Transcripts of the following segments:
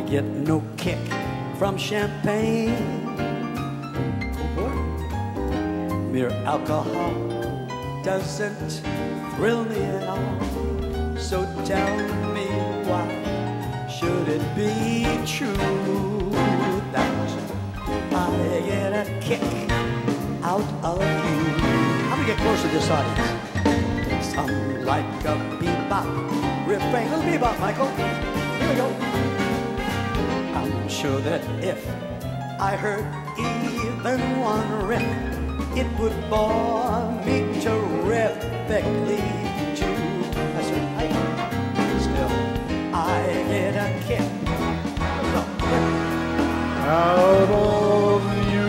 get no kick from champagne. Mere alcohol doesn't thrill me at all. So tell me why should it be true that I get a kick out of you? I'm gonna get close to this audience. Some like a bebop refrain. Little bebop, Michael. Here we go. I'm sure that if I heard even one riff, it would bore me terrifically too. I said, still, I get a kick out of you.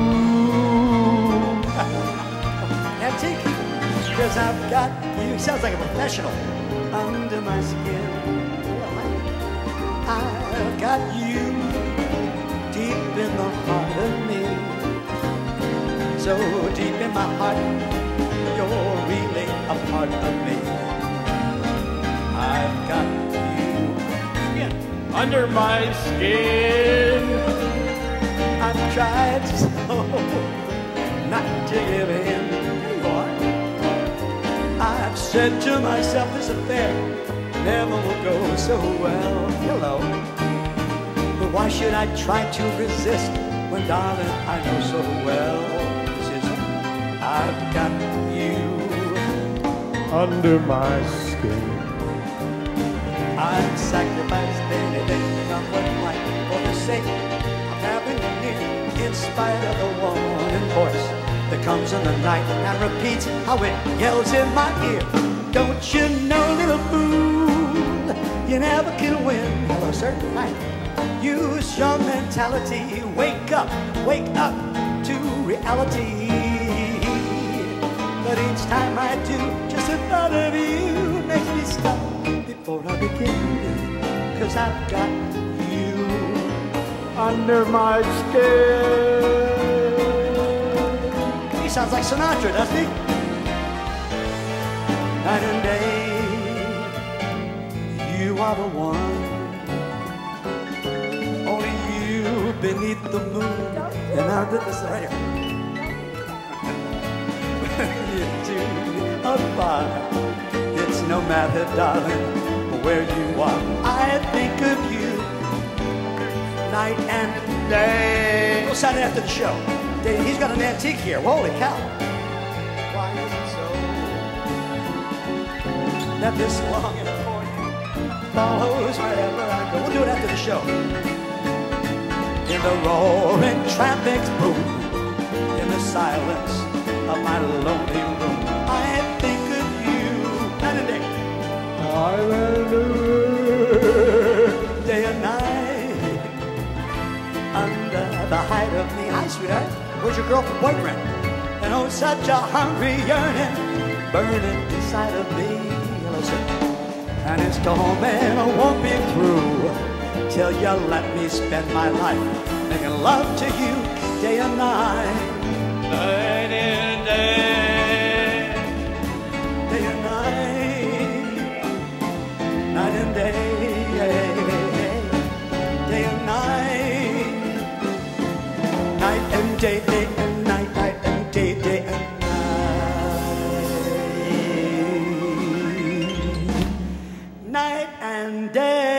Antique, because I've got you. Sounds like a professional under my skin. I've got you deep in the heart of me. So deep in my heart, you're really a part of me. I've got you under my skin. I've tried so not to give in. There you are. I've said to myself, this affair never will go so well. Hello. But why should I try to resist when, darling, I know so well I've got you under my skin. I'd sacrifice anything come what might for the sake of having you near, in spite of the warning voice that comes in the night and repeats how it yells in my ear. Don't you know, little fool, you never can win. Hello, sir. Hi. Use your mentality. Wake up to reality. But each time I do, just the thought of you makes me stop before I begin. 'Cause I've got you under my skin. He sounds like Sinatra, doesn't he? Night and day, you are the one. Only you beneath the moon. And I did this right here. Into a fire. It's no matter, darling, where you are. I think of you night and day. We'll sign it after the show. He's got an antique here. Holy cow. Why is it so that this longing for you follows wherever I go? We'll do it after the show. In the roaring traffic's boom, in the silence of my lonely room, I think of you night and day. Day and night, under the height of me. Hi, sweetheart. Where's your girlfriend, boyfriend? And oh, such a hungry yearning burning inside of me. Hello, sir. And it's torment won't be through till you let me spend my life making love to you day and night. Night and day, day and night, night and day, day and night, night and day, day and night, night and day, day and night, night and day.